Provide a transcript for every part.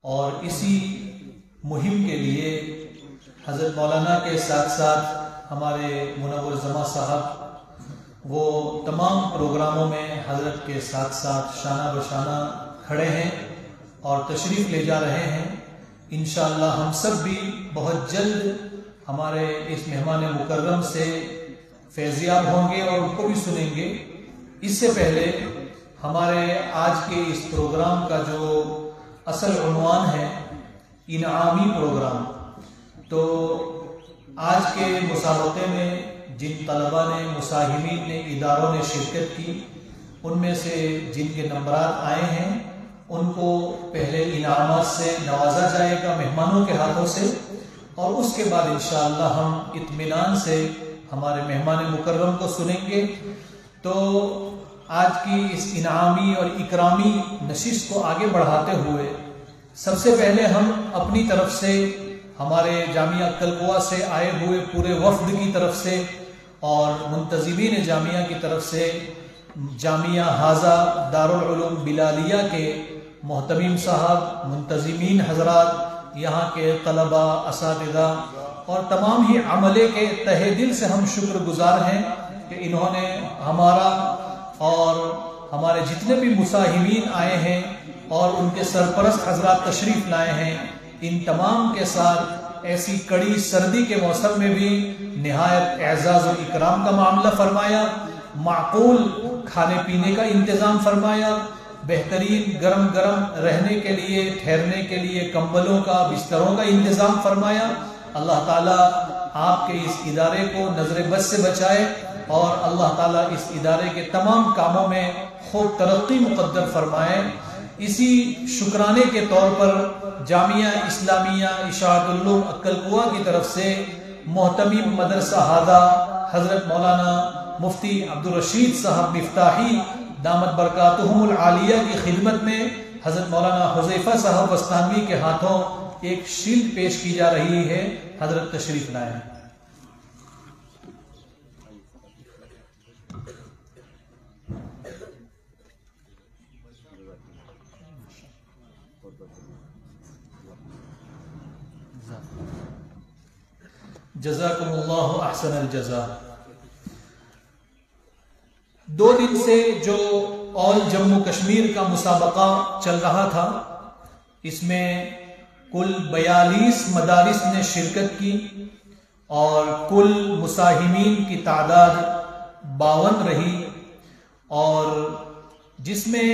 اور اسی مہم کے لیے حضرت مولانا کے ساتھ ساتھ ہمارے منور زماں صاحب وہ تمام پروگراموں میں حضرت کے ساتھ ساتھ شانہ بشانہ کھڑے ہیں اور تشریف لے جا رہے ہیں. انشاءاللہ ہم سب بھی بہت جلد ہمارے اس مہمان مکرم سے فیضیاب ہوں گے اور ان کو بھی سنیں گے. اس سے پہلے ہمارے آج کے اس پروگرام کا جو اصل عنوان ہے انعامی پروگرام. تو آج کے مسابقے میں جن طلباء نے مساہمین نے اداروں نے شرکت کی ان میں سے جن کے نمبرات آئے ہیں ان کو پہلے انعامات سے نوازا جائے گا مہمانوں کے ہاتھوں سے اور اس کے بعد انشاءاللہ ہم اطمینان سے ہمارے مہمان مکرم کو سنیں گے. تو آج کی اس انعامی اور اکرامی نشست کو آگے بڑھاتے ہوئے سب سے پہلے ہم اپنی طرف سے ہمارے جامعہ کلکوا سے آئے ہوئے پورے وفد کی طرف سے اور منتظمین جامعہ کی طرف سے جامعہ حاضہ دارالعلوم بلالیہ کے محتمم صاحب، منتظمین حضرات، یہاں کے طلباء، اساتذہ اور تمام ہی عملے کے تہہ دل سے ہم شکر گزار ہیں کہ انہوں نے ہمارا اور ہمارے جتنے بھی مساہمین آئے ہیں اور ان کے سرپرست حضرات تشریف لائے ہیں، ان تمام کے ساتھ ایسی کڑی سردی کے موسم میں بھی نہایت اعزاز و اکرام کا معاملہ فرمایا، معقول کھانے پینے کا انتظام فرمایا، بہترین گرم گرم رہنے کے لیے ٹھہرنے کے لیے کمبلوں کا بستروں کا انتظام فرمایا. اللہ تعالیٰ آپ کے اس ادارے کو نظر بد سے بچائے اور اللہ تعالیٰ اس ادارے کے تمام کاموں میں خوب ترقی مقدر فرمائے. اسی شکرانے کے طور پر جامعہ اسلامیہ اشاعت العلوم کلکوا کی طرف سے محتمم مدرسہ حاضہ حضرت مولانا مفتی عبدالرشید صاحب مفتاحی دامت برکاتہم العالیہ کی خدمت میں حضرت مولانا حذیفہ صاحب وستانوی کے ہاتھوں ایک شیلڈ پیش کی جا رہی ہے. حضرت تشریف لائیں. جزاکم اللہ احسن الجزا. 2 دن سے جو آل جموں کشمیر کا مسابقہ چل رہا تھا اس میں کل 42 مدارس نے شرکت کی اور کل مساہمین کی تعداد 52 رہی اور جس میں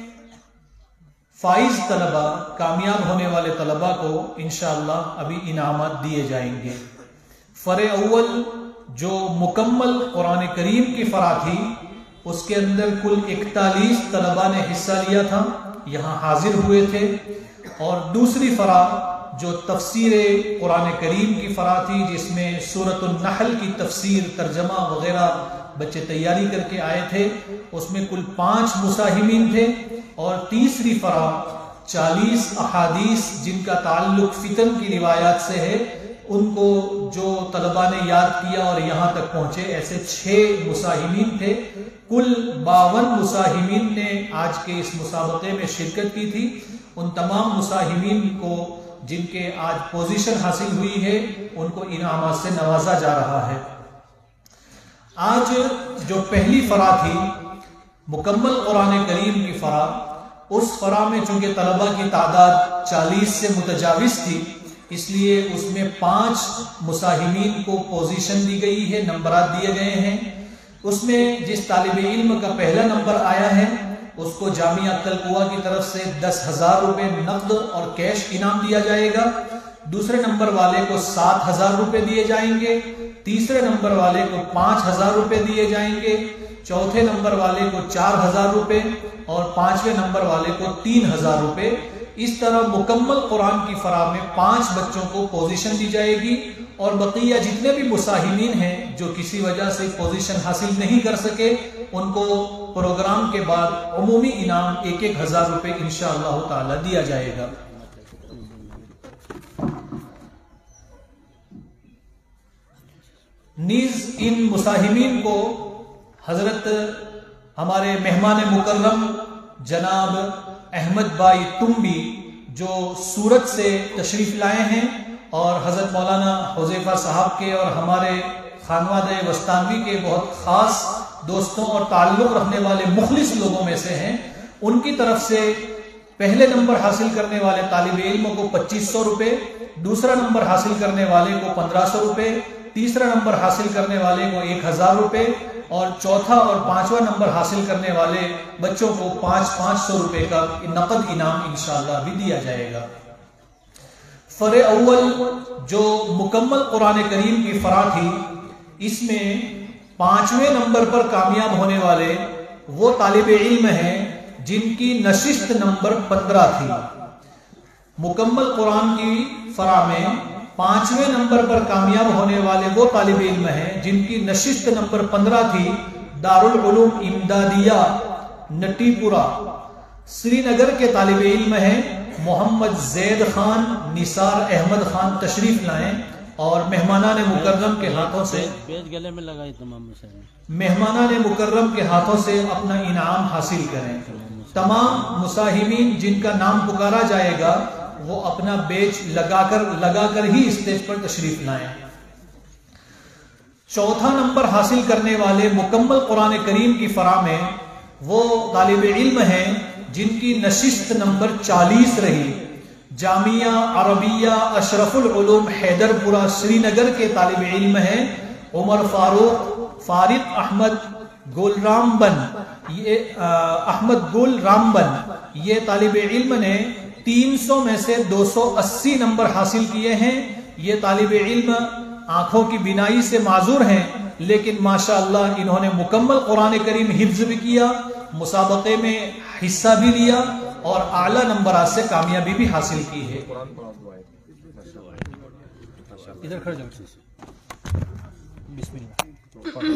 فائز طلباء کامیاب ہونے والے طلباء کو انشاءاللہ ابھی انعامات دیے جائیں گے. فرع اول جو مکمل قرآن کریم کی فرع تھی اس کے اندر کل 41 طلباء نے حصہ لیا تھا، یہاں حاضر ہوئے تھے. اور دوسری فرع جو تفسیر قرآن کریم کی فرع تھی جس میں سورۃ النحل کی تفسیر ترجمہ وغیرہ بچے تیاری کر کے آئے تھے، اس میں کل 5 مساہمین تھے. اور تیسری فرع 40 احادیث جن کا تعلق فتن کی روایات سے ہے ان کو جو طلباء نے یاد کیا اور یہاں تک پہنچے، ایسے 6 مساہمین تھے. کل 52 مساہمین نے آج کے اس مسابقے میں شرکت کی تھی. ان تمام مساہمین کو جن کے آج پوزیشن حاصل ہوئی ہے ان کو انعامات سے نوازا جا رہا ہے. آج جو پہلی فرع تھی مکمل قرآن کریم کی فرع، اس فرع میں چونکہ طلباء کی تعداد 40 سے متجاوز تھی اس لیے اس میں 5 مساہمین کو پوزیشن دی گئی ہے، نمبرات دیے گئے ہیں. اس میں جس طالب علم کا پہلا نمبر آیا ہے اس کو جامعہ کلکوا کی طرف سے 10,000 روپے نقد اور کیش انعام دیا جائے گا. دوسرے نمبر والے کو 7,000 روپے دیے جائیں گے. تیسرے نمبر والے کو 5,000 روپے دیے جائیں گے. چوتھے نمبر والے کو 4,000 روپے اور 5ویں نمبر والے کو 3,000 روپے. اس طرح مکمل قرآن کی فرع میں 5 بچوں کو پوزیشن دی جائے گی اور بقیہ جتنے بھی مساہمین ہیں جو کسی وجہ سے پوزیشن حاصل نہیں کر سکے ان کو پروگرام کے بعد عمومی انعام 1,000 روپے انشاءاللہ تعالی دیا جائے گا. نیز ان مساہمین کو حضرت ہمارے مہمان مکرم جناب احمد بھائی تمبی جو سورت سے تشریف لائے ہیں اور حضرت مولانا حذیفہ صاحب کے اور ہمارے خانوادہ وستانوی کے بہت خاص دوستوں اور تعلق رکھنے والے مخلص لوگوں میں سے ہیں. ان کی طرف سے پہلے نمبر حاصل کرنے والے طالب علم کو 2500 روپے، دوسرا نمبر حاصل کرنے والے کو 1500 روپے، تیسرا نمبر حاصل کرنے والے کو 1000 روپے اور چوتھا اور پانچواں نمبر حاصل کرنے والے بچوں کو 500 روپے کا نقد انعام انشاءاللہ بھی دیا جائے گا. فرع اول جو مکمل قرآن کریم کی فرع تھی، اس میں 5ویں نمبر پر کامیاب ہونے والے وہ طالب علم ہیں جن کی نشست نمبر 15 تھی. مکمل قرآن کی فرع میں 5ویں نمبر پر کامیاب ہونے والے وہ طالب علم ہیں جن کی نشست نمبر 15 تھی. دارالعلوم امدادیہ نٹی پورہ سری نگر کے طالب علم ہیں محمد زید خان، نثار احمد خان تشریف لائیں اور مہمانان مکرم کے ہاتھوں سے گلے میں لگائی مہمانان مکرم کے ہاتھوں سے اپنا انعام حاصل کریں. تمام مساہمین جن کا نام پکارا جائے گا وہ اپنا بیچ لگا کر ہی اسٹیج پر تشریف لائیں. چوتھا نمبر حاصل کرنے والے مکمل قرآن کریم کی فرع میں وہ طالب علم ہیں جن کی نشست نمبر 40 رہی. جامعہ عربیہ اشرف العلوم حیدر پورہ سری نگر کے طالب علم ہیں عمر فارق احمد گول رامبن. یہ طالب علم نے 300 میں سے 280 نمبر حاصل کیے ہیں. یہ طالب علم آنکھوں کی بینائی سے معذور ہیں لیکن ماشاءاللہ انہوں نے مکمل قرآن کریم حفظ بھی کیا، مسابقے میں حصہ بھی لیا اور اعلیٰ نمبرات سے کامیابی بھی حاصل کی ہے. ادھر کھڑ جاؤ. بسم اللہ.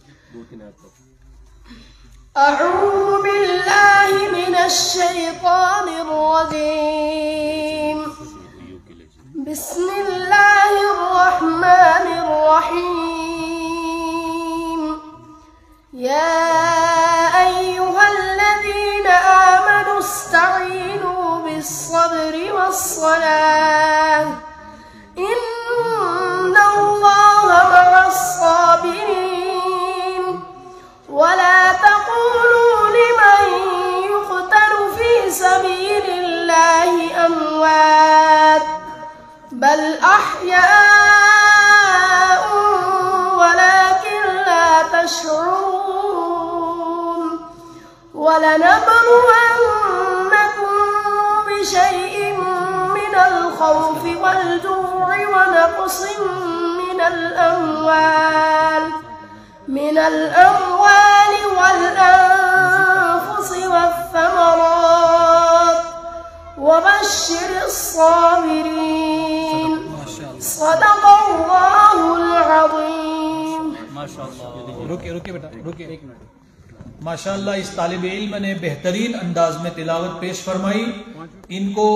اعوذ باللہ من الشیطان الرجیم. بسم اللہ الرحمن الرحیم. یا ایہا الذین آمنوا استعینوا بالصبر والصلاة ان اللہ مع الصابرین. ولا تقولوا لمن يقتل في سبيل الله أموات بل أحياء ولكن لا تشعرون. ولنبلونكم بشيء من الخوف والجوع ونقص من الأموال والأنفس والثمرات وبشر الصابرين. صدق الله العظيم. رکے بیٹا ایک منٹ. ماشاءاللہ اس طالب علم نے بہترین انداز میں تلاوت پیش فرمائی. ان کو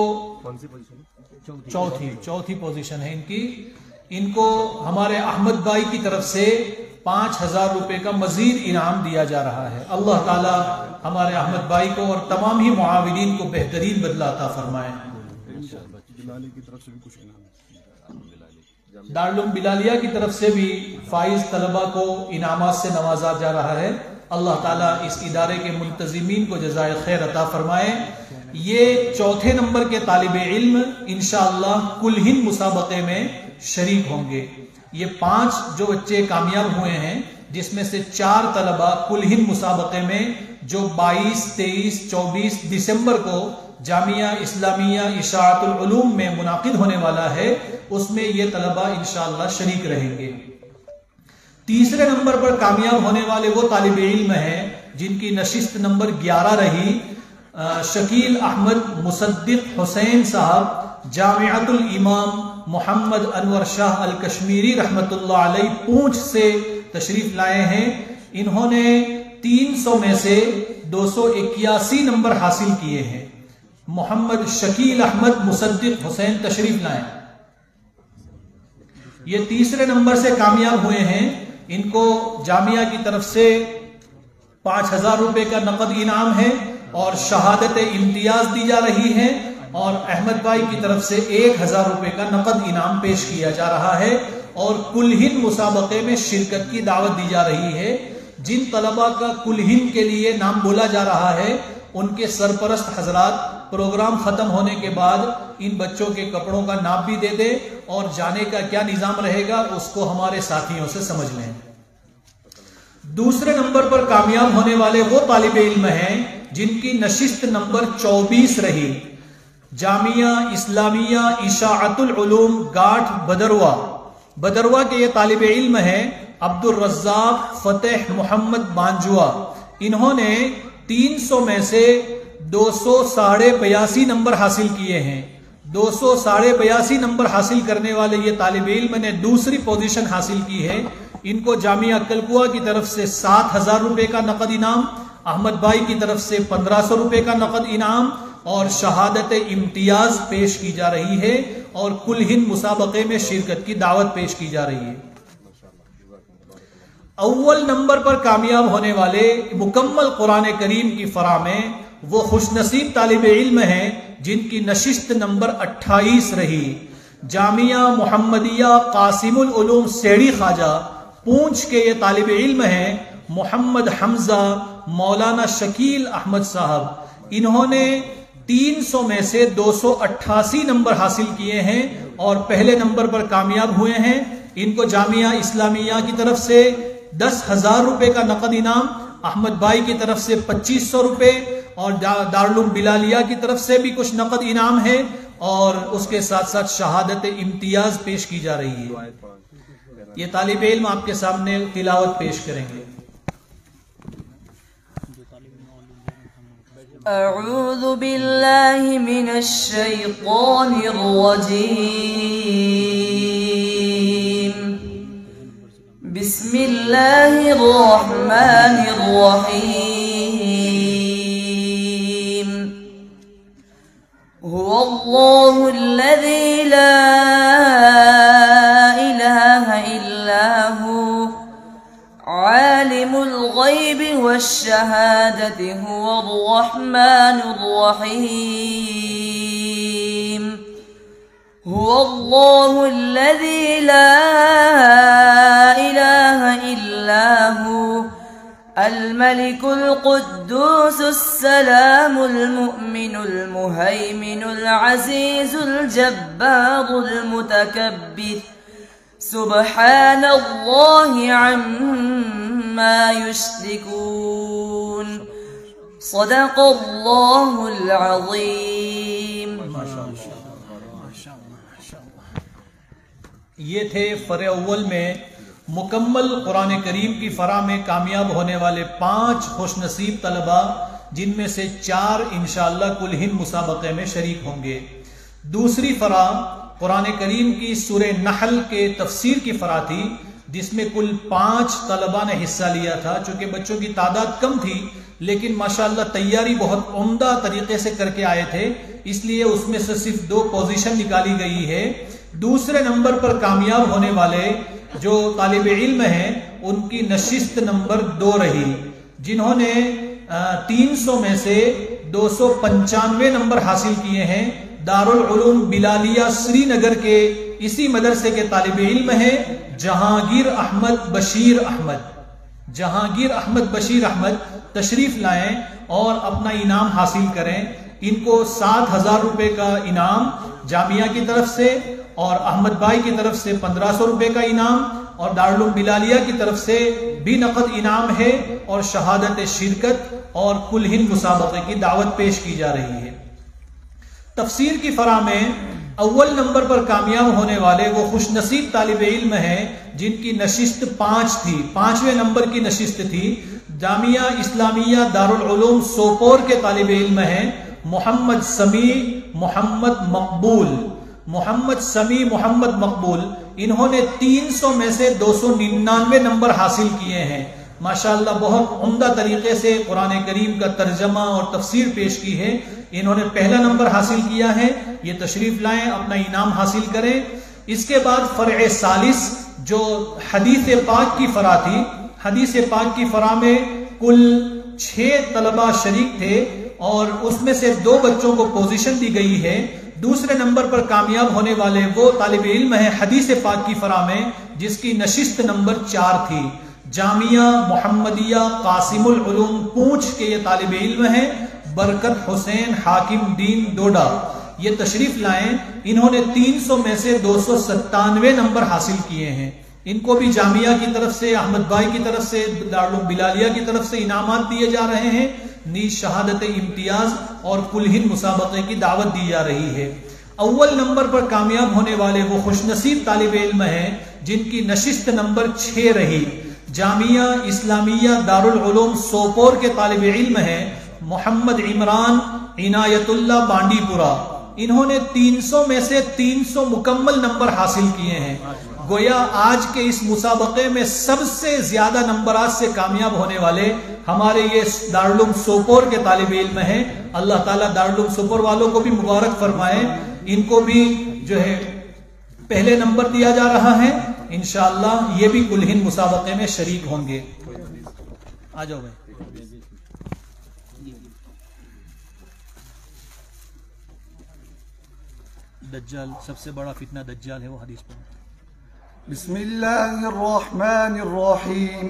چوتھی پوزیشن ہے ان کی. ان کو ہمارے احمد بھائی کی طرف سے 5000 روپے کا مزید انعام دیا جا رہا ہے. اللہ تعالی ہمارے احمد بھائی کو اور تمام ہی معاونین کو بہترین بدلہ عطا فرمائے. دارالعلوم بلالیہ کی طرف سے بھی فائز طلبہ کو انعامات سے نوازا جا رہا ہے. اللہ تعالیٰ اس ادارے کے منتظمین کو جزائے خیر عطا فرمائے. یہ چوتھے نمبر کے طالب علم انشاءاللہ کل ہند مسابقے میں شریک ہوں گے. یہ 5 جو بچے کامیاب ہوئے ہیں جس میں سے 4 طلبہ کل ہند مسابقے میں جو 22, 23, 24 دسمبر کو جامعہ اسلامیہ اشاعت العلوم میں منعقد ہونے والا ہے اس میں یہ طلبہ انشاءاللہ شریک رہیں گے. تیسرے نمبر پر کامیاب ہونے والے وہ طالب علم ہیں جن کی نشست نمبر 11 رہی. شکیل احمد مصدق حسین صاحب جامعۃ الامام محمد انور شاہ الکشمیری رحمت اللہ علیہ پونچھ سے تشریف لائے ہیں. انہوں نے 300 میں سے 281 نمبر حاصل کیے ہیں. محمد شکیل احمد مصدق حسین تشریف لائیں. یہ تیسرے نمبر سے کامیاب ہوئے ہیں. ان کو جامعہ کی طرف سے 5000 روپے کا نقد انعام ہے اور شہادت امتیاز دی جا رہی ہے اور احمد بھائی کی طرف سے 1000 روپے کا نقد انعام پیش کیا جا رہا ہے اور کل ہند مسابقے میں شرکت کی دعوت دی جا رہی ہے۔ جن طلباء کا کل ہند کے لیے نام بولا جا رہا ہے ان کے سرپرست حضرات پروگرام ختم ہونے کے بعد ان بچوں کے کپڑوں کا ناپ بھی دے دے اور جانے کا کیا نظام رہے گا اس کو ہمارے ساتھیوں سے سمجھ لیں۔ دوسرے نمبر پر کامیاب ہونے والے وہ طالب علم ہیں جن کی نشست نمبر 24 رہی۔ جامعہ اسلامیہ اشاعت العلوم گاٹھ بدروا کے یہ طالب علم ہیں عبد الرزاق فتح محمد بانجوا۔ انہوں نے 300 میں سے 282 نمبر حاصل کیے ہیں۔ 282 نمبر حاصل کرنے والے یہ طالب علم نے دوسری پوزیشن حاصل کی ہے۔ ان کو جامعہ کلکوا کی طرف سے 7000 روپے کا نقد انعام، احمد بھائی کی طرف سے 1500 روپے کا نقد انعام اور شہادت امتیاز پیش کی جا رہی ہے اور کل ہند مسابقے میں شرکت کی دعوت پیش کی جا رہی ہے۔ اول نمبر پر کامیاب ہونے والے مکمل قرآن کریم کی فراہ میں وہ خوش نصیب طالب علم ہیں جن کی نشست نمبر 28 رہی۔ جامعہ محمدیہ قاسم العلوم سیڑھی خواجہ پونچھ کے یہ طالب علم ہیں محمد حمزہ مولانا شکیل احمد صاحب۔ انہوں نے 300 میں سے 288 نمبر حاصل کیے ہیں اور پہلے نمبر پر کامیاب ہوئے ہیں۔ ان کو جامعہ اسلامیہ کی طرف سے 10,000 روپے کا نقد انعام، احمد بھائی کی طرف سے 2500 روپے اور دارالعلوم بلالیہ کی طرف سے بھی کچھ نقد انعام ہے اور اس کے ساتھ ساتھ شہادت امتیاز پیش کی جا رہی ہے۔ یہ طالب علم آپ کے سامنے تلاوت پیش کریں گے۔ اعوذ باللہ من الشیطان الرجیم، بسم اللہ الرحمن الرحیم، هو اللہ الذی لا الہ الا هو عالم الغیب والشہادة هو الرحمن الرحیم، هو اللہ الذی لا الہ الا هو الملك القدوس السلام المؤمن المهيمن العزيز الجبار المتكبر سبحان الله عما يشركون صدق الله العظيم۔ یہ تھے فرع اول میں مکمل قرآن کریم کی فراہ میں کامیاب ہونے والے 5 خوش نصیب طلباء، جن میں سے 4 انشاءاللہ کل ہند مسابقے میں شریک ہوں گے۔ دوسری فراہ قرآن کریم کی سورہ نحل کے تفسیر کی فراہ تھی، جس میں کل 5 طلباء نے حصہ لیا تھا۔ چونکہ بچوں کی تعداد کم تھی لیکن ماشاءاللہ تیاری بہت عمدہ طریقے سے کر کے آئے تھے، اس لیے اس میں سے صرف 2 پوزیشن نکالی گئی ہے۔ دوسرے نمبر پر کامیاب ہونے والے جو طالب علم ہیں ان کی نشست نمبر 2 رہی، جنہوں نے 300 میں سے 295 نمبر حاصل کیے ہیں۔ دارالعلوم بلالیہ سری نگر کے اسی مدرسے کے طالب علم ہیں جہانگیر احمد بشیر احمد تشریف لائیں اور اپنا انعام حاصل کریں۔ ان کو 7000 روپے کا انعام جامعہ کی طرف سے اور احمد بھائی کی طرف سے 1500 روپے کا انعام اور دارالعلوم بلالیہ کی طرف سے بھی نقد انعام ہے اور شہادت شرکت اور کل ہند مسابقے کی دعوت پیش کی جا رہی ہے۔ تفسیر کی فراہ میں اول نمبر پر کامیاب ہونے والے وہ خوش نصیب طالب علم ہیں جن کی نشست 5 تھی، 5ویں نمبر کی نشست تھی۔ جامعہ اسلامیہ دارالعلوم سوپور کے طالب علم ہیں محمد سمیع محمد مقبول۔ انہوں نے 300 میں سے 299 نمبر حاصل کیے ہیں۔ ماشاءاللہ بہت عمدہ طریقے سے قرآن کریم کا ترجمہ اور تفسیر پیش کی ہے۔ انہوں نے پہلا نمبر حاصل کیا ہے، یہ تشریف لائیں اپنا انعام حاصل کریں۔ اس کے بعد فرع ثالث جو حدیث پاک کی فراہ تھی، حدیث پاک کی فراہ میں کل 6 طلباء شریک تھے اور اس میں سے 2 بچوں کو پوزیشن دی گئی ہے۔ دوسرے نمبر پر کامیاب ہونے والے وہ طالب علم ہیں حدیث پاک کی فراہ میں جس کی نشست نمبر 4 تھی۔ جامعہ محمدیہ قاسم العلوم پونچھ کے یہ طالب علم ہیں، برکت حسین حاکم دین ڈوڈا۔ یہ تشریف لائیں، انہوں نے 300 میں سے 297 نمبر حاصل کیے ہیں۔ ان کو بھی جامعہ کی طرف سے، احمد بھائی کی طرف سے، دارالعلوم بلالیہ کی طرف سے انعامات دیے جا رہے ہیں، نیز شہادت امتیاز اور کل ہند مسابقے کی دعوت دی جا رہی ہے۔ اول نمبر پر کامیاب ہونے والے وہ خوش نصیب طالب علم ہیں جن کی نشست نمبر 6 رہی۔ جامعہ اسلامیہ دارالعلوم سوپور کے طالب علم ہیں محمد عمران عنایت اللہ بانڈی پورہ۔ انہوں نے 300 میں سے 300 مکمل نمبر حاصل کیے ہیں۔ گویا آج کے اس مسابقے میں سب سے زیادہ نمبرات سے کامیاب ہونے والے ہمارے یہ دارالعلوم سوپور کے طالب علم ہیں۔ اللہ تعالیٰ دارالعلوم سوپور والوں کو بھی مبارک فرمائے، ان کو بھی جو ہے پہلے نمبر دیا جا رہا ہے۔ انشاءاللہ یہ بھی کل ہند مسابقے میں شریک ہوں گے۔ آ جاؤ بھائی۔ دجال سب سے بڑا فتنہ دجال ہے، وہ حدیث پر۔ بسم الله الرحمن الرحيم.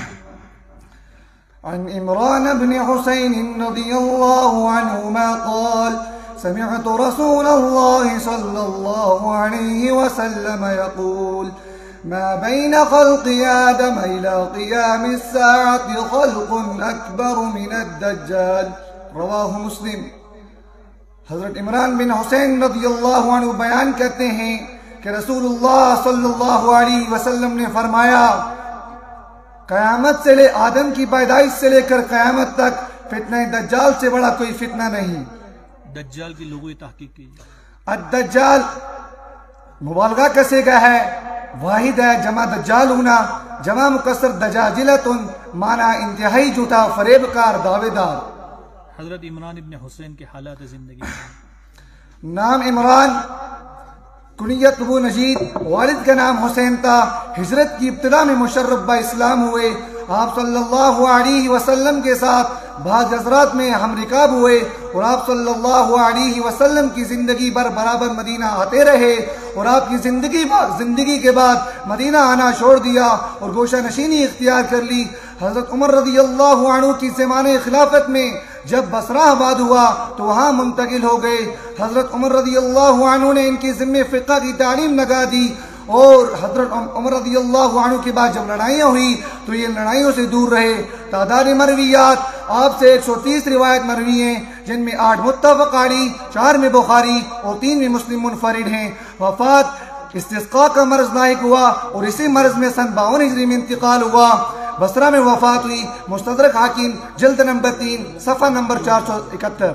عن عمران بن حسين رضي الله عنهما قال: سمعت رسول الله صلى الله عليه وسلم يقول: ما بين خلق آدم إلى قيام الساعة خلق أكبر من الدجال. رواه مسلم. حضرت عمران بن حسین رضی اللہ عنہ بیان کرتے ہیں کہ رسول اللہ صلی اللہ علیہ وسلم نے فرمایا، قیامت سے لے آدم کی پیدائش سے لے کر قیامت تک فتنہ دجال سے بڑا کوئی فتنہ نہیں۔ دجال کی لغوی تحقیق کی۔ الدجال مبالغہ کا صیغہ ہے، واحد ہے، جمع دجال ہونا، جمع مکسر دجاجلۃ، معنی انتہائی جھوٹا، فریب کار، دعوے دار۔ حضرت عمران ابن حسین کے حالات زندگی۔ نام عمران، کنیت ابو نجید، والد کا نام حسین تھا۔ ہجرت کی ابتدا میں مشرف با اسلام ہوئے۔ آپ صلی اللہ علیہ وسلم کے ساتھ بعض حضرات میں ہم رکاب ہوئے اور آپ صلی اللہ علیہ وسلم کی زندگی بھر برابر مدینہ آتے رہے، اور آپ کی زندگی کے بعد مدینہ آنا چھوڑ دیا اور گوشہ نشینی اختیار کر لی۔ حضرت عمر رضی اللہ عنہ کی زمانے خلافت میں جب بصرہ آباد ہوا تو وہاں منتقل ہو گئے۔ حضرت عمر رضی اللہ عنہ نے ان کی ذمہ فقہ کی تعلیم لگا دی، اور حضرت عمر رضی اللہ عنہ کے بعد جب لڑائیاں ہوئی تو یہ لڑائیوں سے دور رہے۔ تعداد مرویات آپ سے 130 روایت مروی ہیں، جن میں 8 متفق علیہ، 4 میں بخاری اور 3 میں مسلم منفرد ہیں۔ وفات استسقاء کا مرض لاحق ہوا اور اسی مرض میں سن 52 ہجری میں انتقال ہوا۔ بصرہ میں وفات ہوئی۔ مستدرک حاکم جلد نمبر 3 صفحہ نمبر 471۔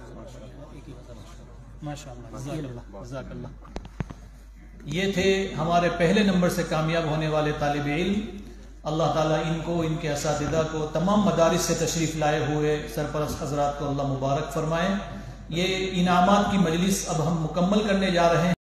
جزاک اللہ۔ یہ تھے ہمارے پہلے نمبر سے کامیاب ہونے والے طالب علم۔ اللہ تعالیٰ ان کو، ان کے اساتذہ کو، تمام مدارس سے تشریف لائے ہوئے سرپرست حضرات کو اللہ مبارک فرمائے۔ یہ انعامات کی مجلس اب ہم مکمل کرنے جا رہے ہیں۔